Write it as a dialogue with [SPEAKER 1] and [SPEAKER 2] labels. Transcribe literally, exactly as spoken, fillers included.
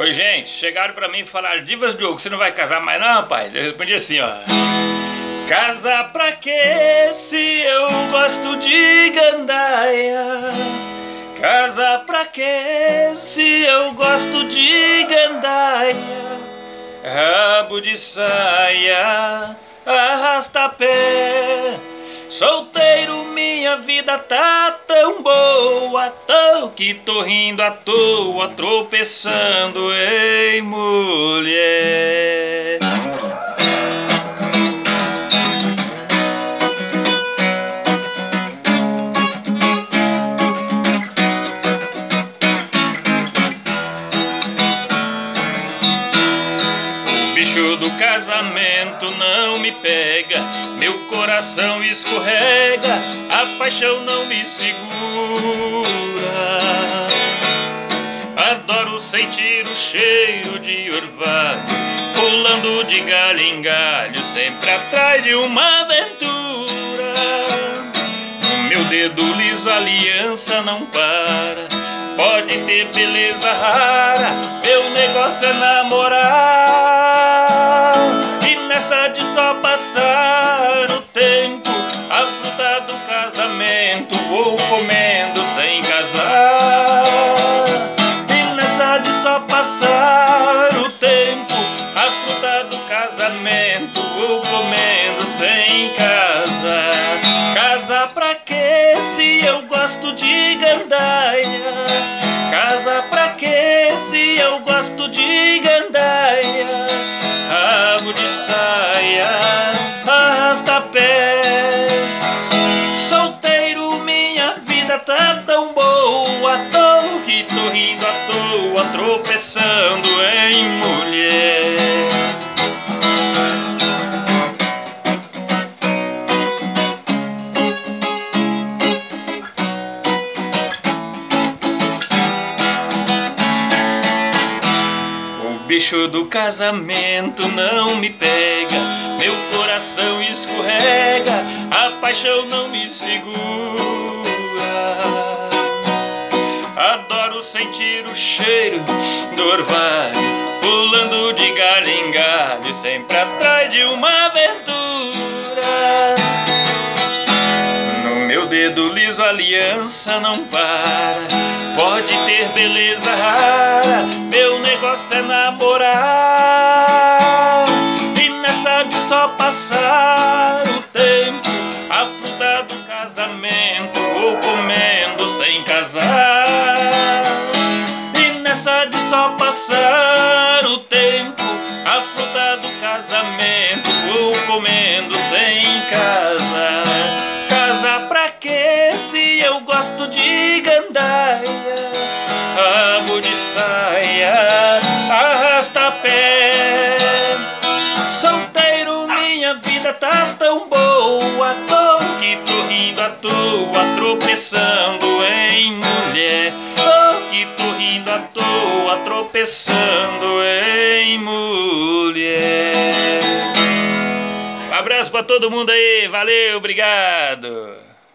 [SPEAKER 1] Oi, gente, chegaram pra mim e falaram: Divas Diogo, você não vai casar mais não, rapaz? Eu respondi assim, ó: casar pra quê se eu gosto de gandaia? Casar pra quê se eu gosto de gandaia? Rabo de saia, arrasta pé. Solteiro, minha vida tá tão boa, tão que tô rindo à toa, tropeçando em mulher. O bicho do casamento não me pega, meu coração escorrega, a paixão não me segura. Adoro sentir o cheiro de orvalho, pulando de galho em galho, sempre atrás de uma aventura. No meu dedo liso a aliança não para, pode ter beleza rara, meu negócio é namorar. E nessa de só passar o tempo, a fruta do casamento vou comendo sem casar. E nessa de só passar o tempo, a fruta do casamento vou comendo sem casar. Casar pra quê se eu gosto de gandaia? Casar pra quê se eu gosto de gandaia? Rabo de saia, arrasta pé. Solteiro, minha vida tá tão boa, tô que tô rindo à toa, tropeçando em mulher. O bicho do casamento não me pega, meu coração escorrega, a paixão não me segura. Adoro sentir o cheiro do orvalho, pulando de galho em galho, sempre atrás de uma aventura. No meu dedo liso a aliança não para, pode ter beleza rara, meu negócio é namorar. E nessa de só passar o tempo, a fruta do casamento vou comendo sem casar. E nessa de só passar o tempo, a fruta do casamento vou comendo sem casar. Casar pra quê se eu gosto de gandaia? Rabo de saia, arrasta pé. Solteiro, minha vida tá tão boa, tô que tô rindo à toa, tropeçando em mulher. Tô que tô rindo à toa, tropeçando em mulher. Um abraço pra todo mundo aí, valeu, obrigado.